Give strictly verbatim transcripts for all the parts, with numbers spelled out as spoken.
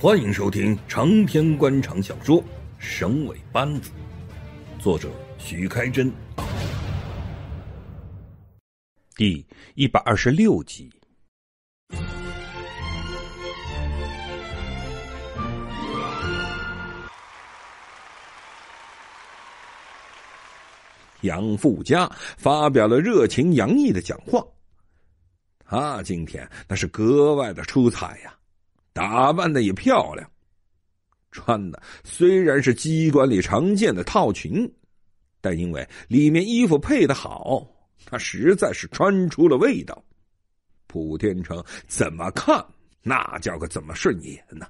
欢迎收听长篇官场小说《省委班子》，作者许开珍，第一百二十六集。杨富家发表了热情洋溢的讲话，他今天那是格外的出彩呀，打扮的也漂亮，穿的虽然是机关里常见的套裙，但因为里面衣服配得好，他实在是穿出了味道。普天成怎么看那叫个怎么顺眼呢？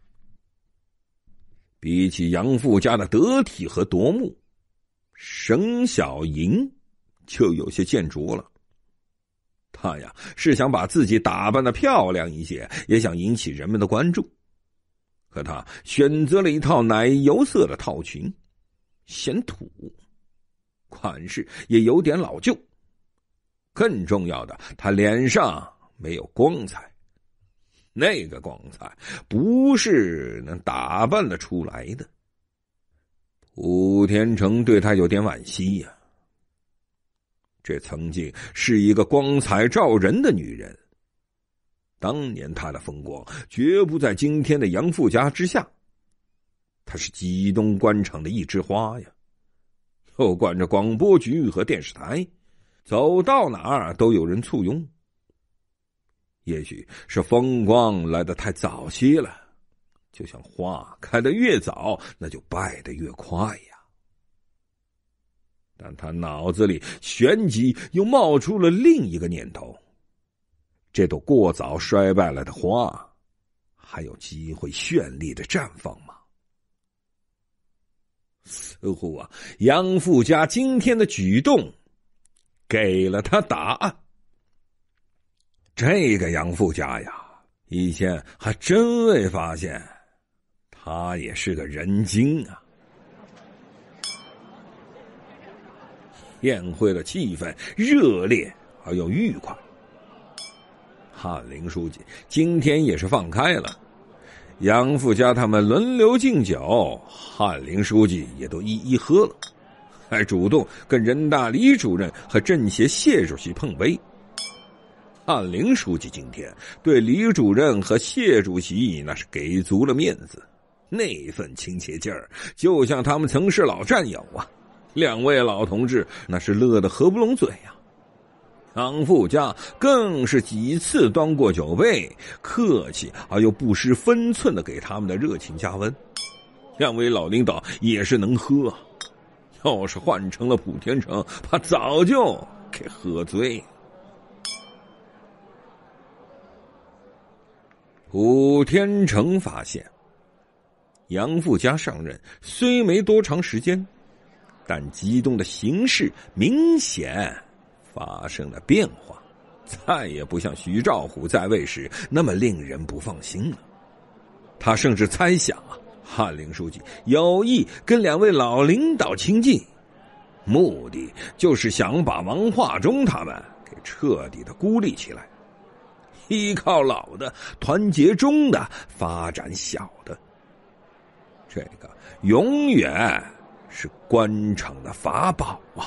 比起杨富家的得体和夺目，沈小莹就有些见拙了。他呀是想把自己打扮得漂亮一些，也想引起人们的关注。可他选择了一套奶油色的套裙，显土，款式也有点老旧。更重要的，他脸上没有光彩，那个光彩不是能打扮得出来的。武天成对他有点惋惜呀、啊，这曾经是一个光彩照人的女人，当年她的风光绝不在今天的杨富家之下。她是吉东官场的一枝花呀，又管着广播局和电视台，走到哪儿都有人簇拥。也许是风光来得太早些了，就像花开得越早，那就败得越快呀。但他脑子里旋即又冒出了另一个念头，这朵过早衰败了的花还有机会绚丽的绽放吗？似乎啊，杨富家今天的举动给了他答案。这个杨富家呀，以前还真未发现他也是个人精啊。宴会的气氛热烈而又愉快。翰林书记今天也是放开了，杨富家他们轮流敬酒，翰林书记也都一一喝了，还主动跟人大李主任和政协谢主席碰杯。翰林书记今天对李主任和谢主席那是给足了面子，那份亲切劲儿就像他们曾是老战友啊。两位老同志那是乐得合不拢嘴呀、啊。杨富家更是几次端过酒杯，客气而又不失分寸的给他们的热情加温。两位老领导也是能喝，要是换成了普天成，他早就给喝醉了。普天成发现，杨富家上任虽没多长时间，但吉东的形势明显发生了变化，再也不像徐兆虎在位时那么令人不放心了。他甚至猜想啊，翰林书记有意跟两位老领导亲近，目的就是想把王化中他们给彻底的孤立起来，依靠老的，团结中的，发展小的。这个永远是官场的法宝啊！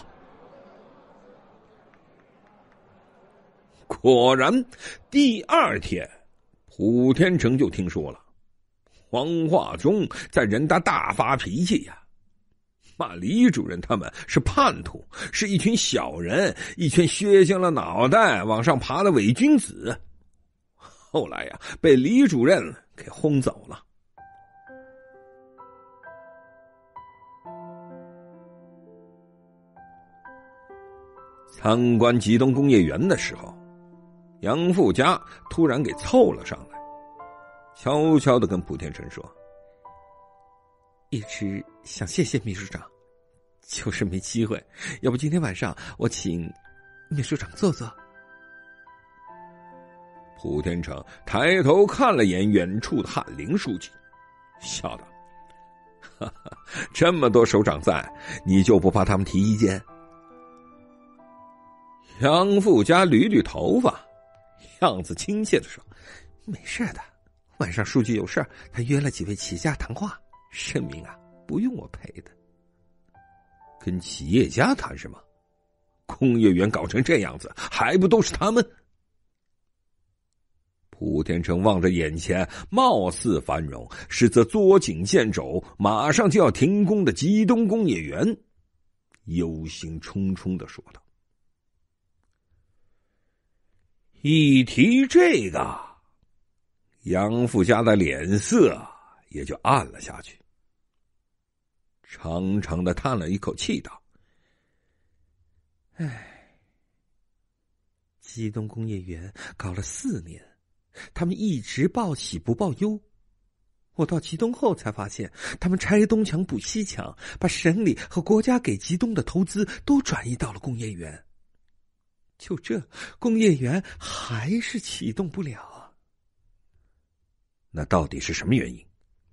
果然，第二天，普天成就听说了，王化中在人大大发脾气呀，骂李主任他们是叛徒，是一群小人，一群削尖了脑袋往上爬的伪君子。后来呀，被李主任给轰走了。参观吉东工业园的时候，杨富家突然给凑了上来，悄悄地跟普天成说：“一直想谢谢秘书长，就是没机会，要不今天晚上我请秘书长坐坐。”普天成抬头看了眼远处的翰林书记，笑道：“哈哈，这么多首长在，你就不怕他们提意见？”杨富家捋捋头发，样子亲切地说：“没事的， 晚上书记有事儿，他约了几位企业家谈话，声明啊，不用我陪的。 跟企业家谈什么？工业园搞成这样子，还不都是他们？蒲天成望着眼前貌似繁荣，实则捉襟见肘，马上就要停工的吉东工业园，忧心忡忡地说道：“一提这个，杨富家的脸色也就暗了下去，长长的叹了一口气，道：‘ 唉，吉东工业园搞了四年。’他们一直报喜不报忧，我到吉东后才发现，他们拆东墙补西墙，把省里和国家给吉东的投资都转移到了工业园。就这，工业园还是启动不了啊！ 那到底是什么原因？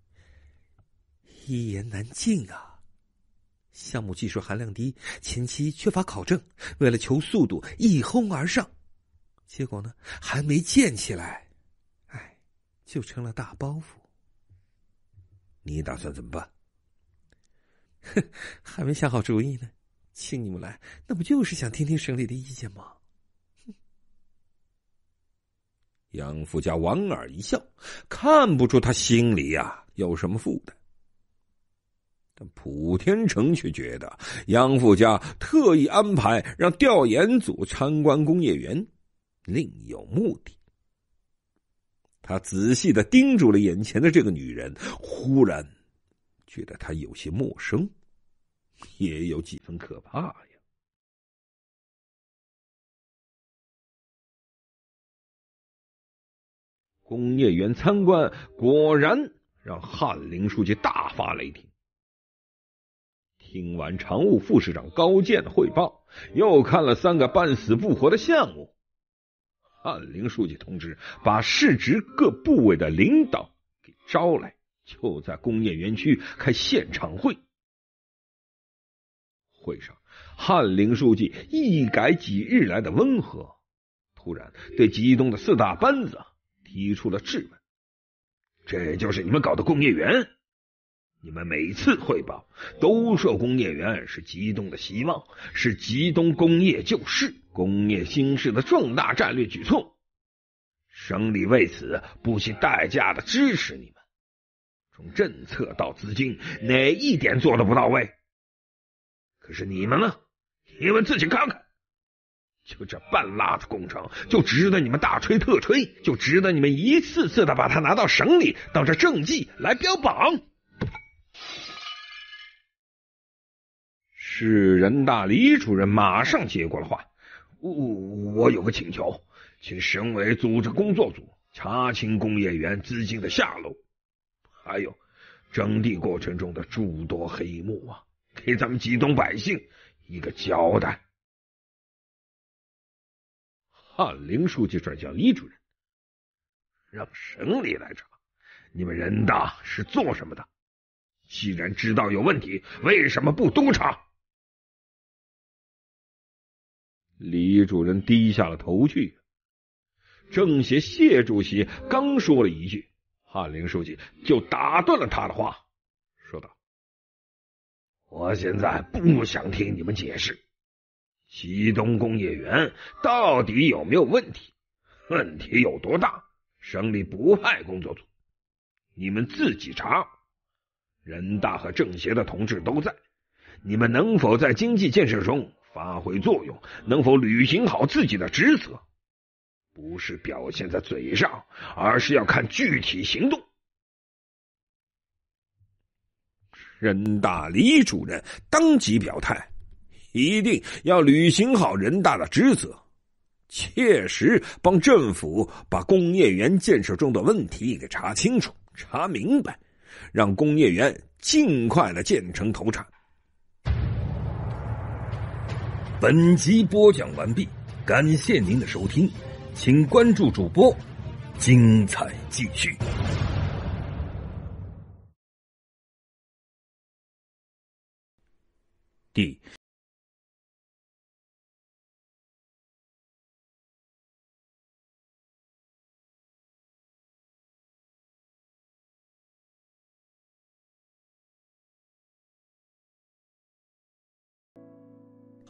一言难尽啊！项目技术含量低，前期缺乏考证，为了求速度，一哄而上，结果呢，还没建起来。就成了大包袱。 你打算怎么办？ 哼，还没想好主意呢。请你们来，那不就是想听听省里的意见吗？ 杨富家莞尔一笑，看不出他心里呀、啊、有什么负担。但蒲天成却觉得杨富家特意安排让调研组参观工业园，另有目的。他仔细的盯住了眼前的这个女人，忽然觉得她有些陌生，也有几分可怕呀。工业园参观果然让翰林书记大发雷霆。听完常务副市长高健的汇报，又看了三个半死不活的项目，翰林书记同志把市直各部委的领导给招来，就在工业园区开现场会。会上，翰林书记一改几日来的温和，突然对吉东的四大班子提出了质问：这就是你们搞的工业园？你们每次汇报都说工业园是吉东的希望，是吉东工业救市、工业兴市的重大战略举措，省里为此不惜代价的支持你们，从政策到资金哪一点做得不到位？可是你们呢？你们自己看看，就这半拉子工程，就值得你们大吹特吹，就值得你们一次次的把它拿到省里当着政绩来标榜。市人大李主任马上接过了话：我我有个请求，请省委组织工作组查清工业园资金的下落，还有征地过程中的诸多黑幕啊，给咱们吉东百姓一个交代。翰林书记转向李主任：让省里来查，你们人大是做什么的？既然知道有问题，为什么不督查？李主任低下了头去。政协谢主席刚说了一句，翰林书记就打断了他的话，说道：我现在不想听你们解释，吉东工业园到底有没有问题，问题有多大，省里不派工作组，你们自己查。人大和政协的同志都在，你们能否在经济建设中发挥作用，能否履行好自己的职责，不是表现在嘴上，而是要看具体行动。人大李主任当即表态，一定要履行好人大的职责，切实帮政府把工业园建设中的问题给查清楚、查明白，让工业园尽快的建成投产。 本集播讲完毕，感谢您的收听，请关注主播，精彩继续。 第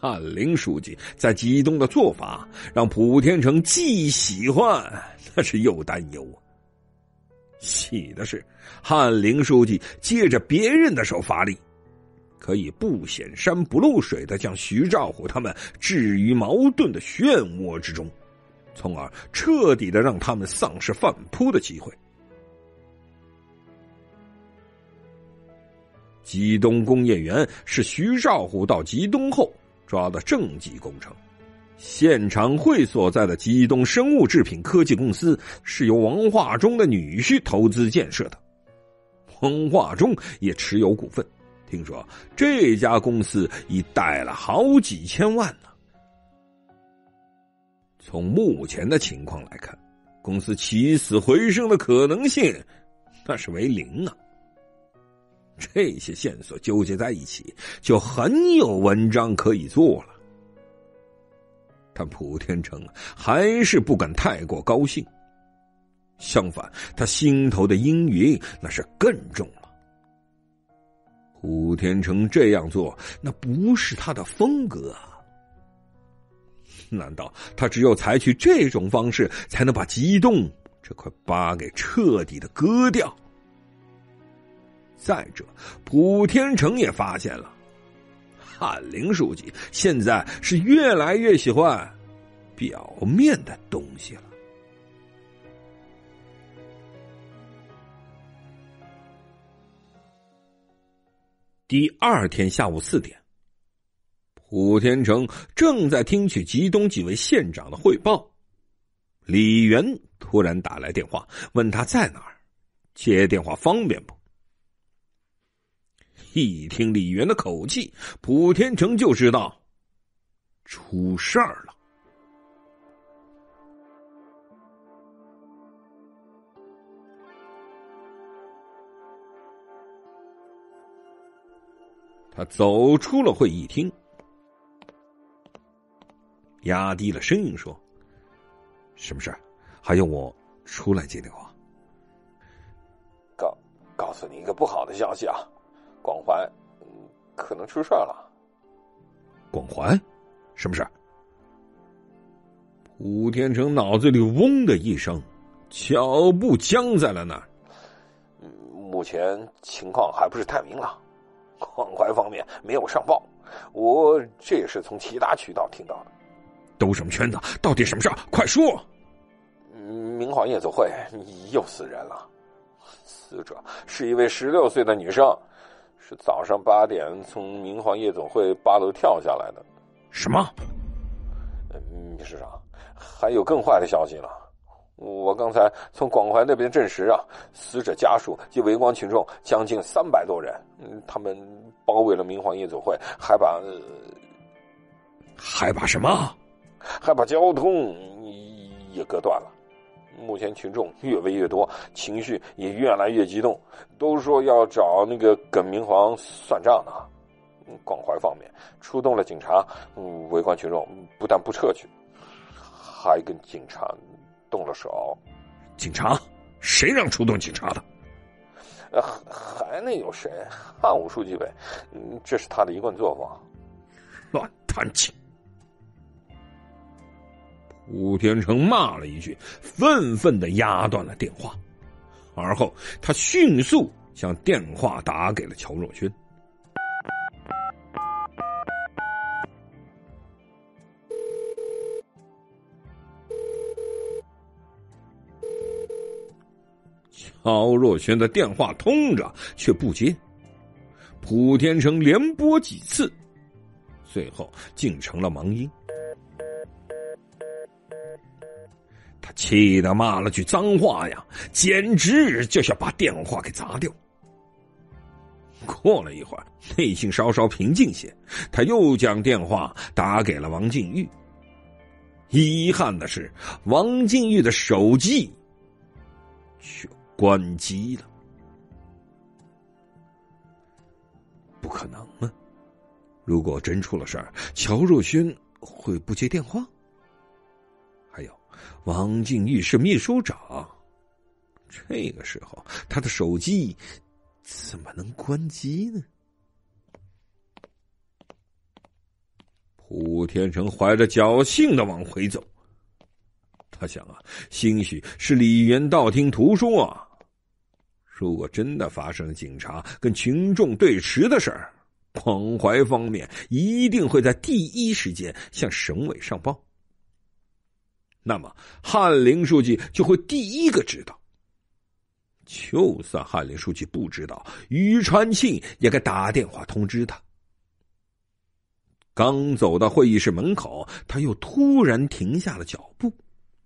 翰林书记在吉东的做法，让普天成既喜欢，那是又担忧啊。喜的是，翰林书记借着别人的手发力，可以不显山不露水的将徐兆虎他们置于矛盾的漩涡之中，从而彻底的让他们丧失反扑的机会。吉东工业园是徐兆虎到吉东后抓的政绩工程，现场会所在的吉东生物制品科技公司是由王化中的女婿投资建设的，王化中也持有股份，听说这家公司已贷了好几千万呢。从目前的情况来看，公司起死回生的可能性那是为零啊。这些线索纠结在一起，就很有文章可以做了。但普天成还是不敢太过高兴，相反，他心头的阴云那是更重了。普天成这样做，那不是他的风格啊。难道他只有采取这种方式，才能把吉东这块疤给彻底的割掉？再者，普天成也发现了，翰林书记现在是越来越喜欢表面的东西了。第二天下午四点，普天成正在听取吉东几位县长的汇报，李元突然打来电话，问他在哪儿，接电话方便不？一听李元的口气，普天成就知道出事儿了。他走出了会议厅，压低了声音说：“什么事儿？还用我出来接电话？” 告告诉你一个不好的消息啊！广环可能出事了。 广环？什么事？普天成脑子里嗡的一声，脚步僵在了那儿。 目前情况还不是太明朗，广环方面没有上报，我这也是从其他渠道听到的。 兜什么圈子？到底什么事？快说！ 明华夜总会又死人了，死者是一位十六岁的女生。是早上八点从明华夜总会八楼跳下来的。 什么？ 嗯，秘书长，还有更坏的消息了。我刚才从广怀那边证实啊，死者家属及围观群众将近三百多人，嗯，他们包围了明华夜总会，还把、呃、 还把什么？ 还把交通也割断了。目前群众越围越多，情绪也越来越激动，都说要找那个耿明煌算账呢。广怀方面出动了警察，嗯，围观群众不但不撤去，还跟警察动了手。 警察？谁让出动警察的？ 呃，还能有谁？汉武书记呗，嗯，这是他的一贯作风。 乱弹琴！武天成骂了一句，愤愤地压断了电话，而后他迅速将电话打给了乔若轩。乔若轩的电话通着，却不接。普天成连拨几次，最后竟成了忙音。他气得骂了句脏话呀，简直就想把电话给砸掉。过了一会儿，内心稍稍平静些，他又将电话打给了王靖玉。遗憾的是，王靖玉的手机却关机了。不可能啊！如果真出了事儿，乔若轩会不接电话？还有，王靖玉是秘书长，这个时候他的手机怎么能关机呢？ 蒲天成怀着侥幸的往回走，他想啊，兴许是李元道听途说啊，如果真的发生警察跟群众对持的事儿，广怀方面一定会在第一时间向省委上报，那么翰林书记就会第一个知道。就算翰林书记不知道，于川庆也该打电话通知他。刚走到会议室门口，他又突然停下了脚步。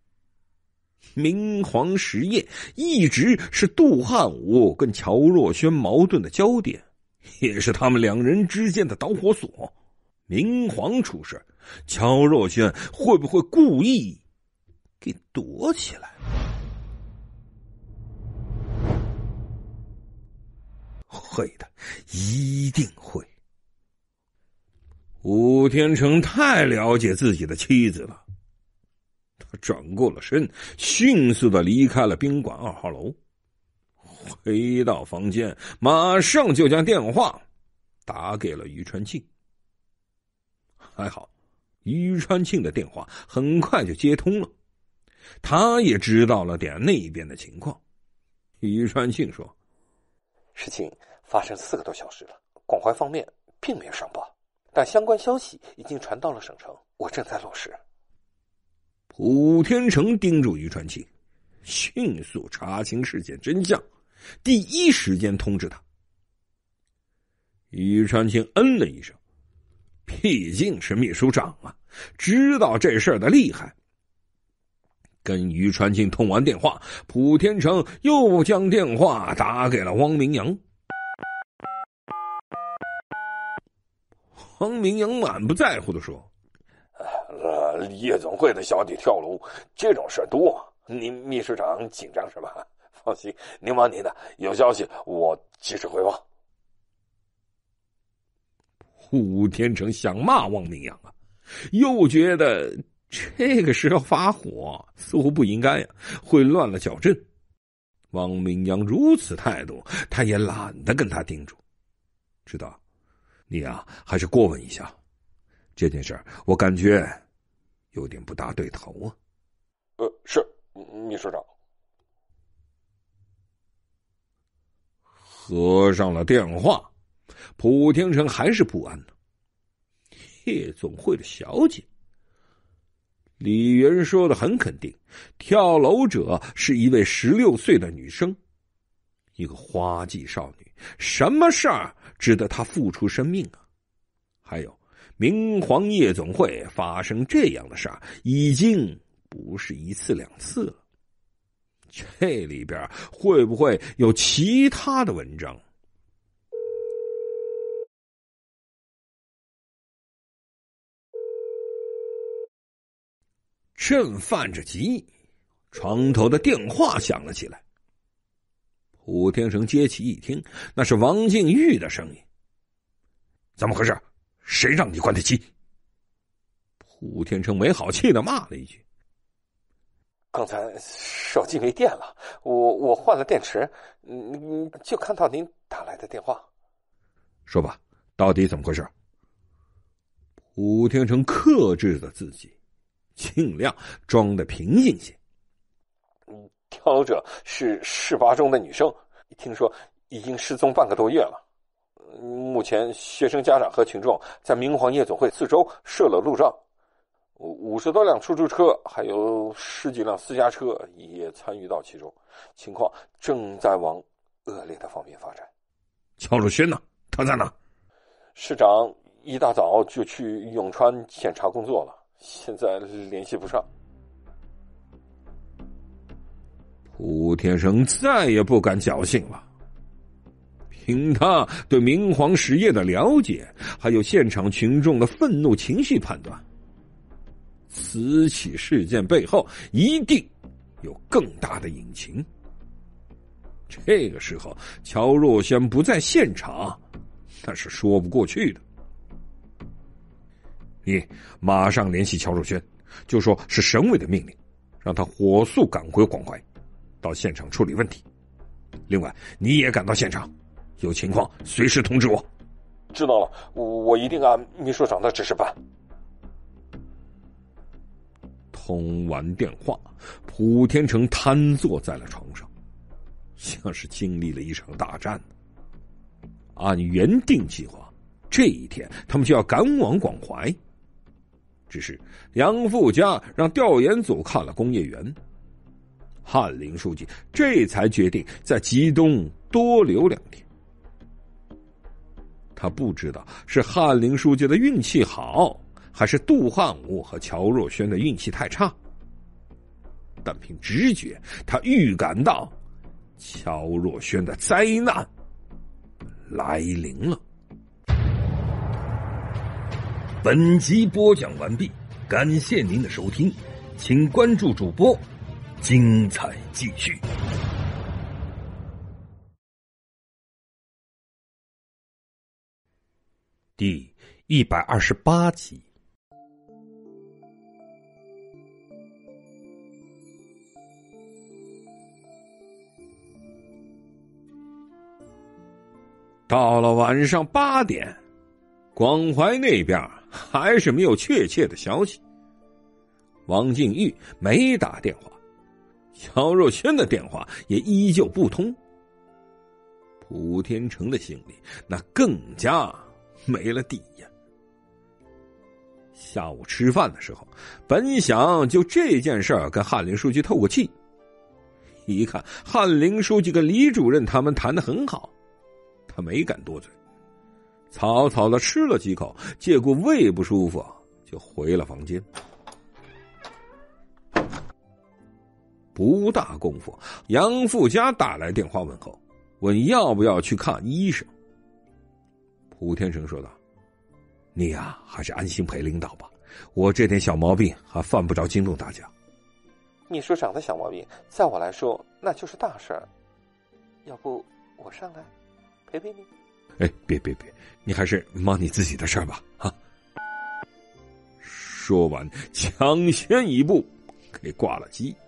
明皇实业一直是杜汉武跟乔若轩矛盾的焦点，也是他们两人之间的导火索。明皇出事，乔若轩会不会故意给躲起来？会的，一定会。吴天成太了解自己的妻子了，他转过了身，迅速的离开了宾馆二号楼，回到房间，马上就将电话打给了于川庆。还好，于川庆的电话很快就接通了，他也知道了点那边的情况。于川庆说：“ 事情发生四个多小时了，广怀方面并没有上报。但相关消息已经传到了省城，我正在落实。” 蒲天成叮嘱于川庆，迅速查清事件真相，第一时间通知他。于川庆嗯了一声，毕竟是秘书长啊，知道这事儿的厉害。跟于川庆通完电话，蒲天成又将电话打给了汪明阳。汪明阳满不在乎地说：“ 呃，夜总会的小姐跳楼，这种事多，您秘书长紧张是吧？放心，您忙您的，有消息我及时汇报。” 胡天成想骂汪明阳啊，又觉得这个时候发火似乎不应该呀、啊，会乱了小镇。汪明阳如此态度，他也懒得跟他叮嘱，知道你啊，还是过问一下这件事儿，我感觉有点不大对头啊。 呃，是秘书长。 合上了电话，蒲天成还是不安呢。夜总会的小姐，李元说的很肯定，跳楼者是一位十六岁的女生，一个花季少女，什么事儿值得她付出生命啊？还有，明皇夜总会发生这样的事儿，已经不是一次两次了。这里边会不会有其他的文章？正犯着急，床头的电话响了起来。蒲天成接起一听，那是王静玉的声音。怎么回事？谁让你关的机？蒲天成没好气的骂了一句。 刚才手机没电了，我我换了电池，嗯，就看到您打来的电话。 说吧，到底怎么回事？蒲天成克制着自己，尽量装得平静些。 跳楼者是事发中的女生，听说已经失踪半个多月了。目前学生家长和群众在明皇夜总会四周设了路障，五十多辆出租车还有十几辆私家车也参与到其中，情况正在往恶劣的方面发展。 乔若轩呢？他在哪？ 市长一大早就去永川检查工作了，现在联系不上。 蒲天成再也不敢侥幸了。凭他对明皇实业的了解，还有现场群众的愤怒情绪判断，此起事件背后一定有更大的隐情。这个时候，乔若轩不在现场，那是说不过去的。你马上联系乔若轩，就说是省委的命令，让他火速赶回广怀，到现场处理问题。另外，你也赶到现场，有情况随时通知我。 知道了，我一定按秘书长的指示办。 通完电话，普天成瘫坐在了床上，像是经历了一场大战。按原定计划，这一天他们就要赶往广怀。只是杨富家让调研组看了工业园，翰林书记这才决定在吉东多留两天。他不知道是翰林书记的运气好，还是杜汉武和乔若轩的运气太差，但凭直觉他预感到乔若轩的灾难来临了。 本集播讲完毕，感谢您的收听，请关注主播，精彩继续。 第一百二十八集。 到了晚上八点，广怀那边还是没有确切的消息。王静玉没打电话，乔若轩的电话也依旧不通。蒲天成的心里那更加没了底呀。下午吃饭的时候，本想就这件事儿跟翰林书记透过气，一看翰林书记跟李主任他们谈得很好，他没敢多嘴，草草的吃了几口，结果胃不舒服，就回了房间。不大功夫，杨富家打来电话问候，问要不要去看医生。蒲天成说道：“你呀、啊，还是安心陪领导吧，我这点小毛病还犯不着惊动大家。” 秘书长的小毛病，在我来说那就是大事儿。要不我上来陪陪你？ 哎，别别别，你还是忙你自己的事儿吧，啊！说完，抢先一步给挂了机。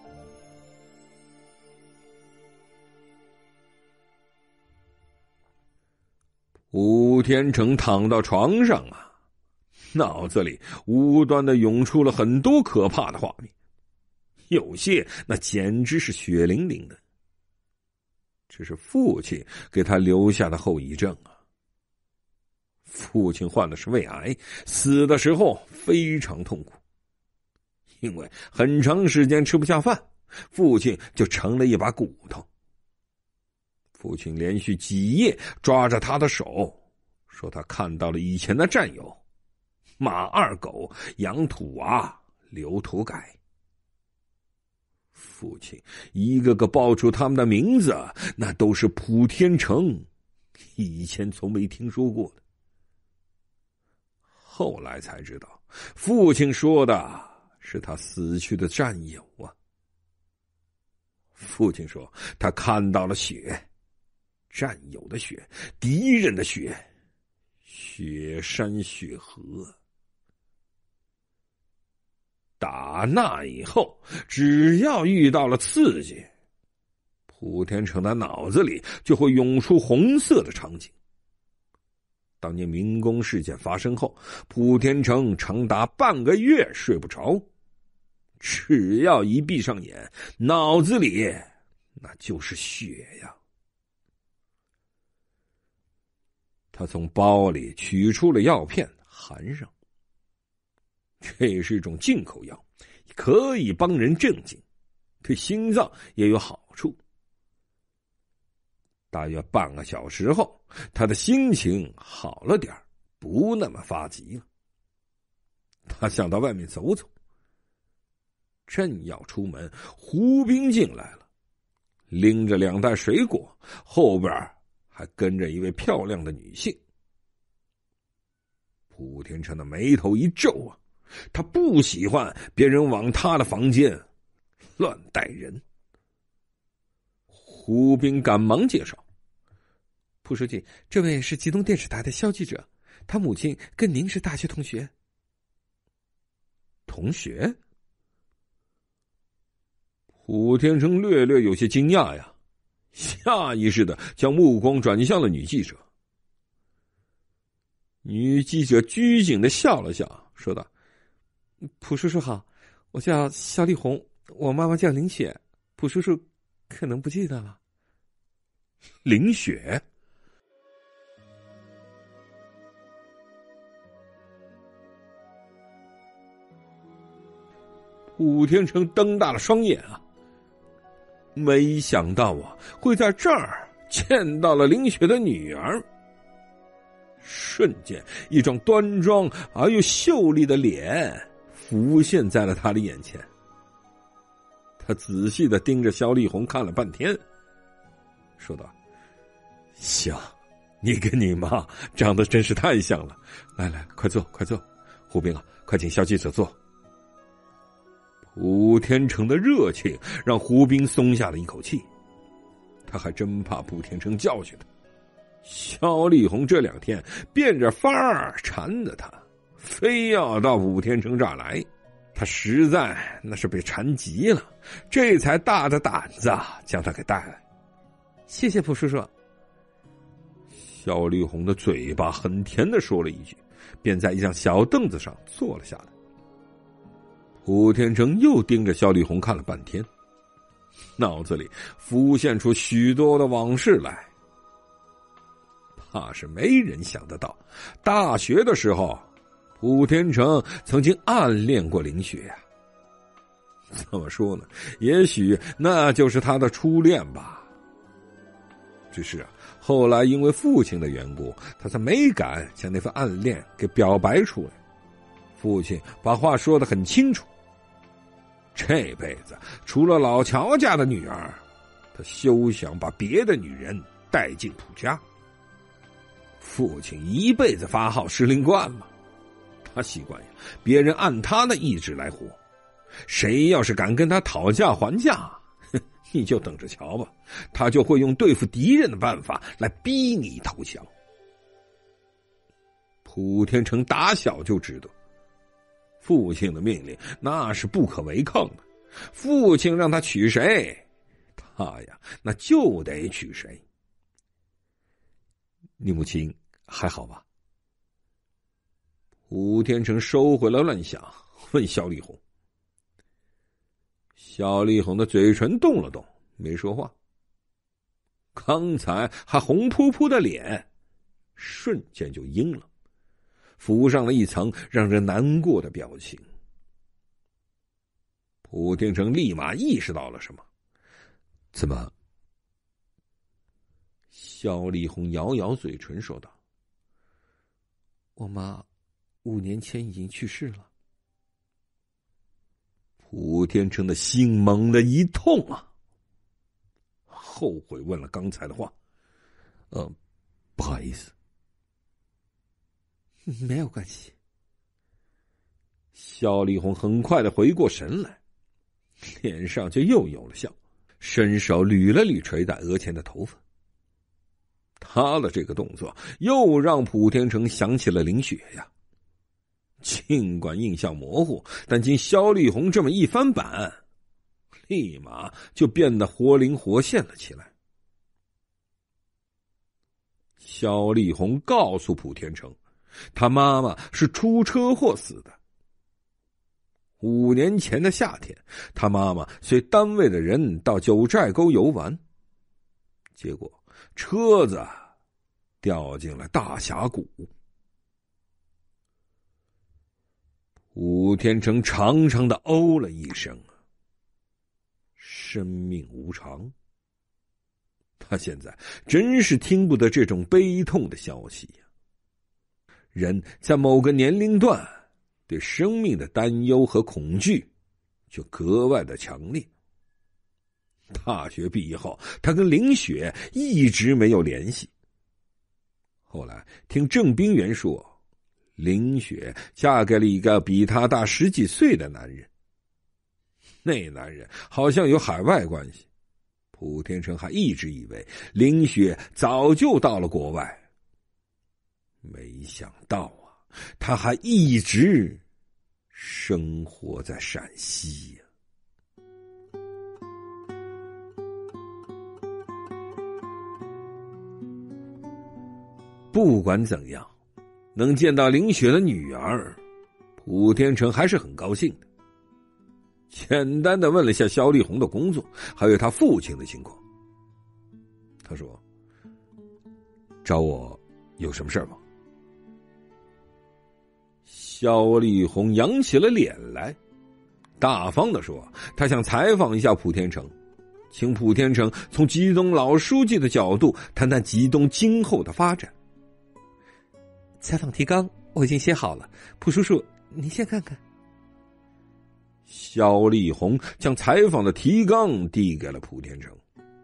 吴天成躺到床上啊，脑子里无端的涌出了很多可怕的画面，有些那简直是血淋淋的。这是父亲给他留下的后遗症啊。父亲患的是胃癌，死的时候非常痛苦，因为很长时间吃不下饭，父亲就成了一把骨头。父亲连续几夜抓着他的手，说他看到了以前的战友马二狗、杨土娃、刘土改。父亲一个个报出他们的名字，那都是蒲天成以前从没听说过的。后来才知道，父亲说的是他死去的战友啊。父亲说他看到了血，战友的血，敌人的血，雪山雪河。打那以后，只要遇到了刺激，蒲天成的脑子里就会涌出红色的场景。当年民工事件发生后，蒲天成长达半个月睡不着，只要一闭上眼，脑子里那就是血呀。他从包里取出了药片，含上。这是一种进口药，可以帮人镇静，对心脏也有好处。大约半个小时后，他的心情好了点，不那么发急了。他想到外面走走，正要出门，胡兵进来了，拎着两袋水果，后边还跟着一位漂亮的女性。蒲天成的眉头一皱啊，他不喜欢别人往他的房间乱带人。胡兵赶忙介绍：“ 蒲书记，这位是吉东电视台的肖记者，他母亲跟您是大学同学。” 同学？蒲天成略略有些惊讶呀，下意识的将目光转向了女记者。女记者拘谨的笑了笑，说道：“ 蒲叔叔好， 我叫肖丽红，我妈妈叫林雪，蒲叔叔可能不记得了。 林雪？武天成瞪大了双眼啊！没想到啊，会在这儿见到了林雪的女儿。瞬间，一张端庄而又秀丽的脸浮现在了他的眼前。他仔细的盯着肖丽红看了半天，说道：“行，你跟你妈长得真是太像了。来来，快坐，快坐。胡兵啊，快请肖记者坐。”武天成的热情让胡兵松下了一口气，他还真怕武天成教训他。肖丽红这两天变着法儿缠着他，非要到武天成这儿来，他实在那是被缠急了，这才大着胆子将他给带来。 谢谢蒲叔叔。 肖丽红的嘴巴很甜的说了一句，便在一张小凳子上坐了下来。武天成又盯着肖丽红看了半天，脑子里浮现出许多的往事来。怕是没人想得到，大学的时候，武天成曾经暗恋过林雪呀、啊。怎么说呢？也许那就是他的初恋吧。只是啊，后来因为父亲的缘故，他才没敢将那份暗恋给表白出来。父亲把话说得很清楚，这辈子除了老乔家的女儿，他休想把别的女人带进蒲家。父亲一辈子发号施令惯了，他习惯呀，别人按他的意志来活。谁要是敢跟他讨价还价，你就等着瞧吧，他就会用对付敌人的办法来逼你投降。蒲天成打小就知道，父亲的命令那是不可违抗的，父亲让他娶谁，他呀那就得娶谁。你母亲还好吧？武天成收回了乱想，问肖丽红。肖丽红的嘴唇动了动，没说话。刚才还红扑扑的脸，瞬间就阴了，浮上了一层让人难过的表情。武天成立马意识到了什么，怎么？肖丽红摇摇嘴唇说道：“ 我妈五年前已经去世了。” 武天成的心猛地一痛啊，后悔问了刚才的话。呃，不好意思。 没有关系。 肖丽红很快的回过神来，脸上就又有了笑，伸手捋了捋垂在额前的头发。他的这个动作又让蒲天成想起了林雪呀。尽管印象模糊，但经肖丽红这么一翻版，立马就变得活灵活现了起来。肖丽红告诉蒲天成，他妈妈是出车祸死的。五年前的夏天，他妈妈随单位的人到九寨沟游玩，结果车子掉进了大峡谷。武天成长长的哦了一声，生命无常。他现在真是听不得这种悲痛的消息呀。人在某个年龄段对生命的担忧和恐惧就格外的强烈。大学毕业后，他跟林雪一直没有联系。后来听郑冰原说，林雪嫁给了一个比她大十几岁的男人，那男人好像有海外关系。蒲天成还一直以为林雪早就到了国外，没想到啊，他还一直生活在陕西呀。不管怎样，能见到林雪的女儿，蒲天成还是很高兴的。 简单的问了下肖丽红的工作，还有他父亲的情况。他说：“找我有什么事吗？”肖丽红扬起了脸来，大方的说：“他想采访一下蒲天成，请蒲天成从吉东老书记的角度谈谈吉东今后的发展。” 采访提纲我已经写好了，蒲叔叔，您先看看。 肖丽红将采访的提纲递给了蒲天成。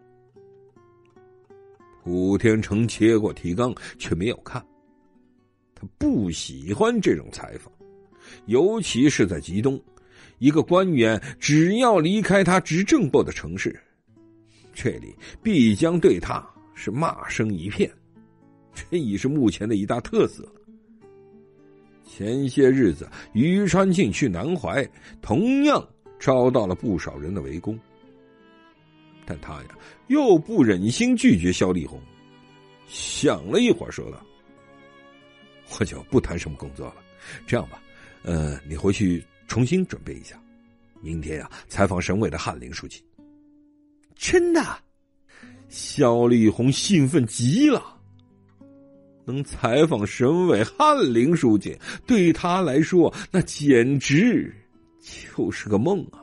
蒲天成接过提纲，却没有看。他不喜欢这种采访，尤其是在吉东，一个官员只要离开他执政过的城市，这里必将对他是骂声一片，这已是目前的一大特色了。前些日子于川进去南怀，同样遭到了不少人的围攻，但他呀又不忍心拒绝肖丽红，想了一会儿说道：“我就不谈什么工作了，这样吧，呃，你回去重新准备一下，明天呀采访省委的翰林书记。” 真的？ 肖丽红兴奋极了。能采访省委翰林书记，对他来说那简直就是个梦啊！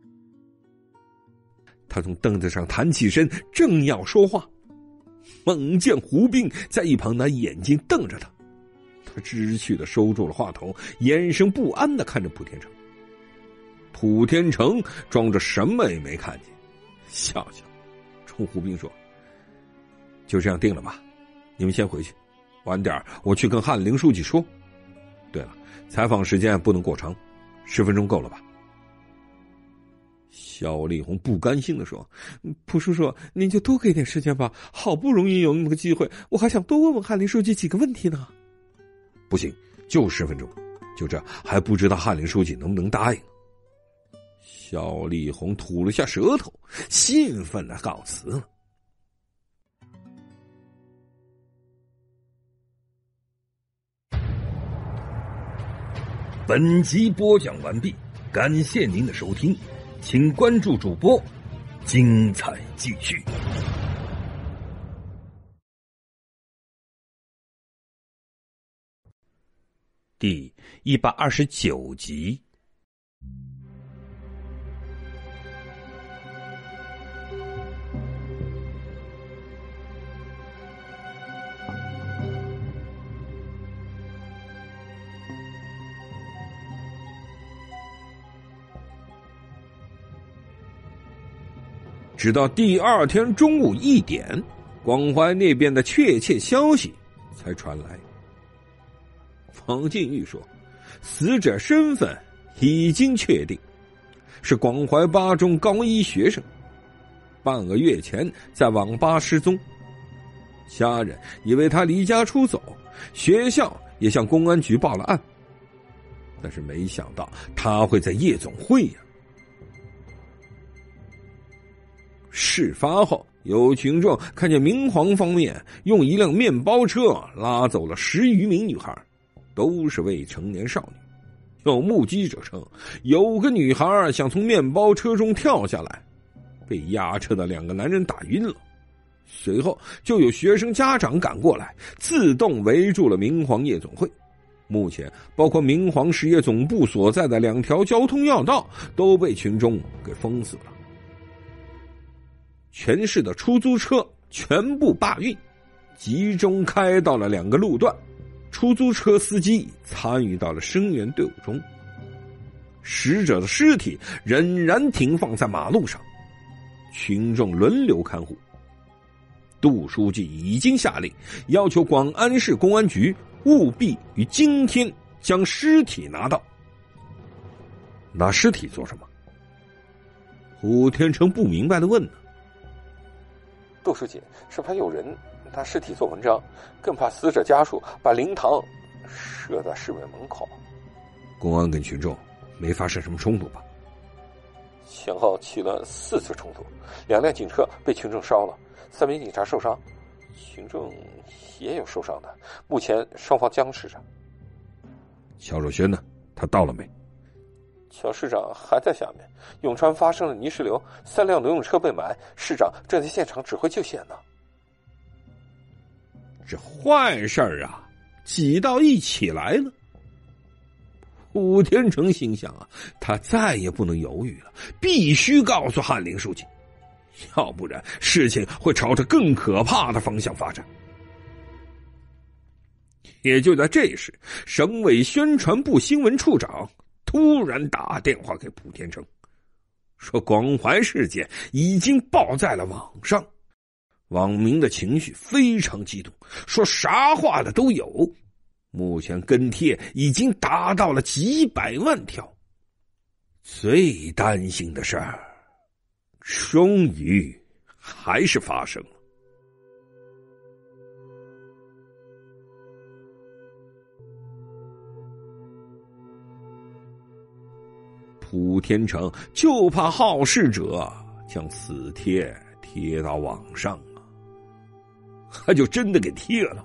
他从凳子上弹起身，正要说话，猛见胡兵在一旁拿眼睛瞪着他。他知趣的收住了话头，眼神不安的看着蒲天成。蒲天成装着什么也没看见，笑笑冲胡兵说：“就这样定了吧，你们先回去，晚点我去跟翰林书记说。对了，采访时间不能过长，十分钟够了吧？”肖丽红不甘心的说：“ 蒲叔叔，您就多给点时间吧，好不容易有那么个机会，我还想多问问翰林书记几个问题呢。”“ 不行，就十分钟，就这还不知道翰林书记能不能答应。”肖丽红吐了下舌头，兴奋的告辞了。 本集播讲完毕，感谢您的收听，请关注主播，精彩继续。 第一百二十九集。 直到第二天中午一点，广怀那边的确切消息才传来。方进玉说，死者身份已经确定，是广怀八中高一学生，半个月前在网吧失踪。家人以为他离家出走，学校也向公安局报了案，但是没想到他会在夜总会呀、啊。事发后，有群众看见明皇方面用一辆面包车拉走了十余名女孩，都是未成年少女。有目击者称，有个女孩想从面包车中跳下来，被压车的两个男人打晕了。随后就有学生家长赶过来，自动围住了明皇夜总会。目前包括明皇实业总部所在的两条交通要道都被群众给封死了。全市的出租车全部罢运，集中开到了两个路段，出租车司机参与到了声援队伍中。死者的尸体仍然停放在马路上，群众轮流看护。杜书记已经下令，要求广安市公安局务必于今天将尸体拿到。拿尸体做什么？胡天成不明白地问呢。 杜书记是怕有人拿尸体做文章，更怕死者家属把灵堂设在市委门口。 公安跟群众没发生什么冲突吧？ 前后起了四次冲突，两辆警车被群众烧了，三名警察受伤，群众也有受伤的，目前双方僵持着。 肖若轩呢？他到了没？ 乔市长还在下面，永川发生了泥石流，三辆游泳车被埋，市长正在现场指挥救险呢。 这坏事儿啊，挤到一起来了。武天成心想啊，他再也不能犹豫了，必须告诉翰林书记，要不然事情会朝着更可怕的方向发展。也就在这时，省委宣传部新闻处长突然打电话给蒲天成，说广怀事件已经报在了网上，网民的情绪非常激动，说啥话的都有，目前跟帖已经达到了几百万条。最担心的事儿，终于还是发生了。蒲天成就怕好事者将此帖贴到网上啊，他就真的给贴了。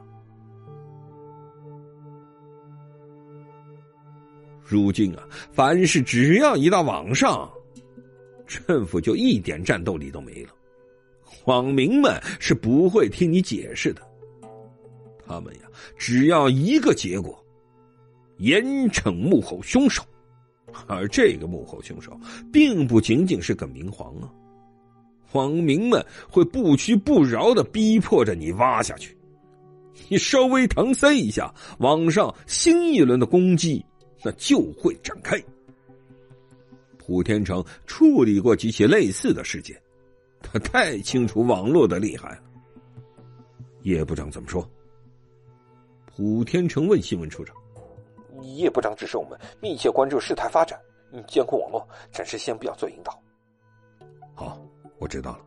如今啊，凡是只要一到网上，政府就一点战斗力都没了，网民们是不会听你解释的，他们呀，只要一个结果，严惩幕后凶手。而这个幕后凶手并不仅仅是耿明皇啊，网民们会不屈不饶地逼迫着你挖下去，你稍微搪塞一下，网上新一轮的攻击那就会展开。蒲天成处理过几起类似的事件，他太清楚网络的厉害了。叶部长怎么说？蒲天成问新闻处长。 叶部长指示我们密切关注事态发展，监控网络，暂时先不要做引导。 好，我知道了。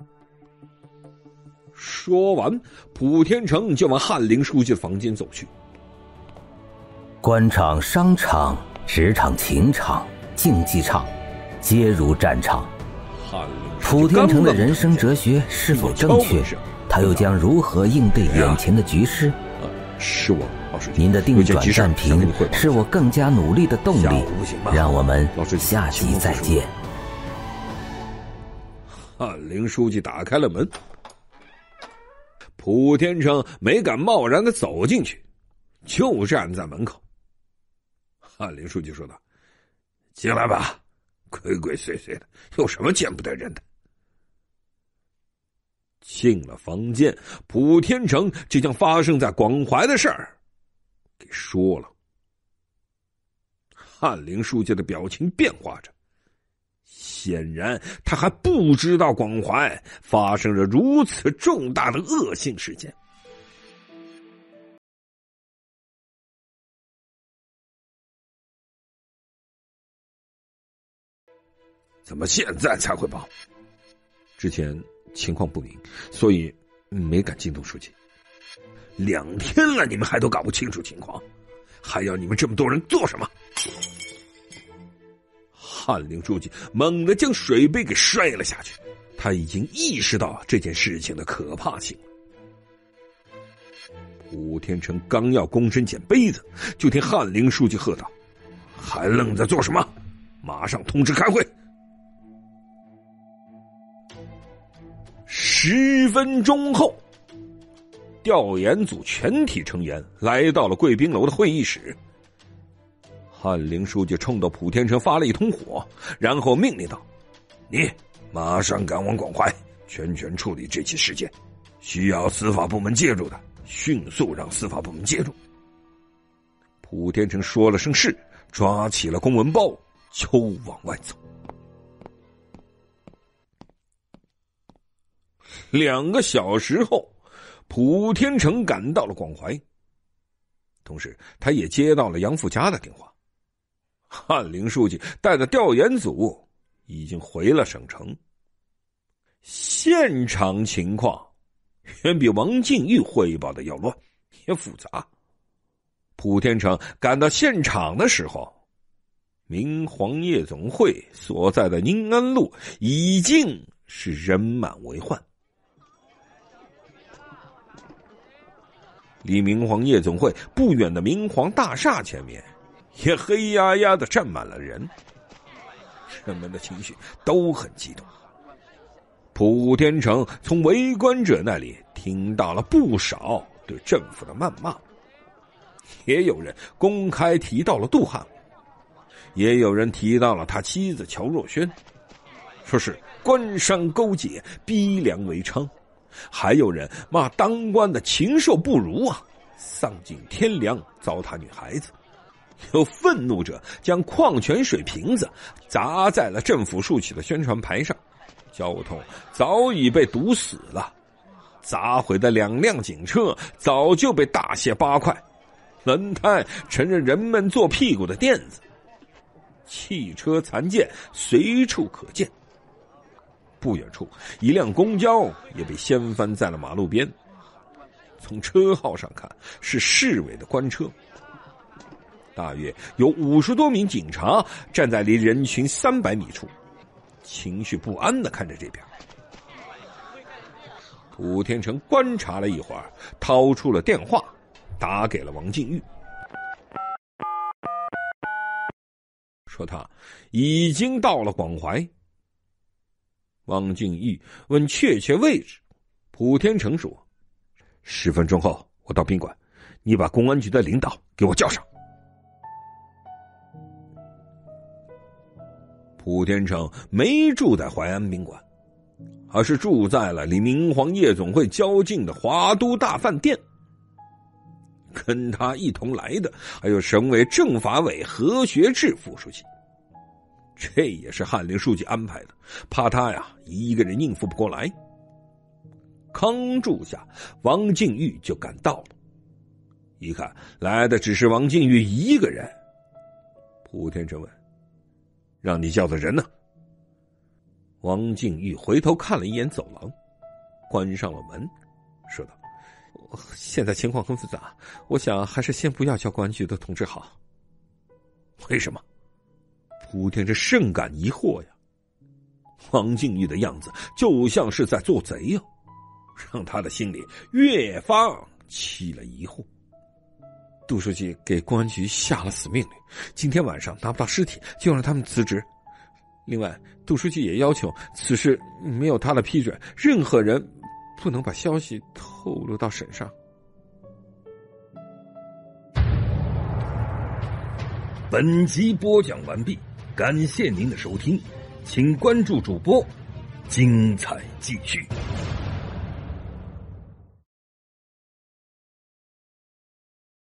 说完，蒲天成就往翰林书记的房间走去。 官场、商场、职场、情场、竞技场，皆如战场。蒲天成的人生哲学是否正确？他又将如何应对眼前的局势？ 是我，老师。 您的定转战评是我更加努力的动力。让我们下集再见。 翰林书记打开了门，蒲天成没敢贸然的走进去，就站在门口。翰林书记说道：“进来吧，鬼鬼祟祟的，有什么见不得人的？”进了房间，蒲天成就将发生在广怀的事儿给说了。翰林书记的表情变化着，显然他还不知道广怀发生了如此重大的恶性事件。怎么现在才汇报？之前情况不明，所以没敢惊动书记。两天了，你们还都搞不清楚情况，还要你们这么多人做什么？翰林书记猛地将水杯给摔了下去，他已经意识到这件事情的可怕性了。蒲天成刚要躬身捡杯子，就听翰林书记喝道：“还愣在做什么？马上通知开会！”十分钟后，调研组全体成员来到了贵宾楼的会议室。翰林书记冲到蒲天成发了一通火，然后命令道：“你马上赶往广怀，全权处理这起事件，需要司法部门介入的，迅速让司法部门介入。”蒲天成说了声是，抓起了公文包就往外走。两个小时后，蒲天成赶到了广怀，同时他也接到了杨富家的电话。翰林书记带着调研组已经回了省城。现场情况远比王靖玉汇报的要乱也复杂。蒲天成赶到现场的时候，明皇夜总会所在的宁安路已经是人满为患。离明皇夜总会不远的明皇大厦前面也黑压压的站满了人。 人们的情绪都很激动。普天成从围观者那里听到了不少对政府的谩骂，也有人公开提到了杜汉，也有人提到了他妻子乔若萱，说是官商勾结，逼良为娼，还有人骂当官的禽兽不如啊，丧尽天良，糟蹋女孩子。有愤怒者将矿泉水瓶子砸在了政府竖起的宣传牌上，交通早已被堵死了，砸毁的两辆警车早就被大卸八块，轮胎成了人们坐屁股的垫子，汽车残件随处可见。不远处，一辆公交也被掀翻在了马路边，从车号上看是市委的官车。大约有五十多名警察站在离人群三百米处，情绪不安地看着这边。普天成观察了一会儿，掏出了电话，打给了王靖玉，说他已经到了广淮。王靖玉问确切位置，普天成说：十分钟后我到宾馆，你把公安局的领导给我叫上。普天成没住在淮安宾馆，而是住在了离明皇夜总会较近的华都大饭店。跟他一同来的还有省委政法委何学志副书记，这也是翰林书记安排的，怕他呀一个人应付不过来。刚住下，王靖玉就赶到了，一看来的只是王靖玉一个人。普天成问：让你叫的人呢？王靖玉回头看了一眼走廊，关上了门，说道：现在情况很复杂，我想还是先不要叫公安局的同志好。为什么？普天成甚感疑惑呀。王靖玉的样子就像是在做贼呀，让他的心里越发起了疑惑。杜书记给公安局下了死命令，今天晚上拿不到尸体就让他们辞职。另外，杜书记也要求此事没有他的批准，任何人不能把消息透露到省上。 本集播讲完毕，感谢您的收听，请关注主播，精彩继续。